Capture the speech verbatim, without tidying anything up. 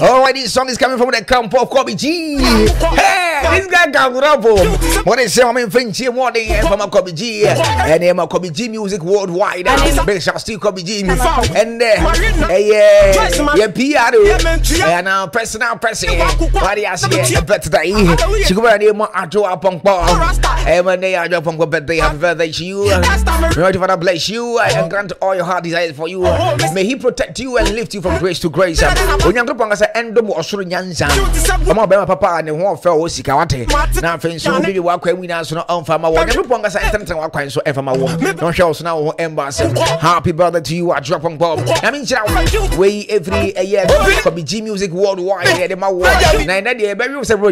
Alright, this song is coming from the camp of Kobe G. Hey, this guy can rap. What is saying? I'm in French morning from a Kobe G. And I'm a Kobe G music worldwide. Big shall still Kobe G. And uh, yeah, yeah, P R. And now pressing now pressing. What do you say? But today, she go around here. I draw up on Paul. And when they are drop on birthday, happy birthday to you. May God bless you and grant all your heart desires for you. May He protect you and lift you from grace to grace. When you go say endo mo osoro nyansa. Omo be my papa and ho fe o sika wate. Na fe nso bi wa kwa wi na so no on fa ma wo. You go say enten wa kwan so e fa ma wo. No show so na wo embassy. Happy birthday to you. I drop on Bob. I mean we every year Kobe G music worldwide. They ma wo. Na na dey be say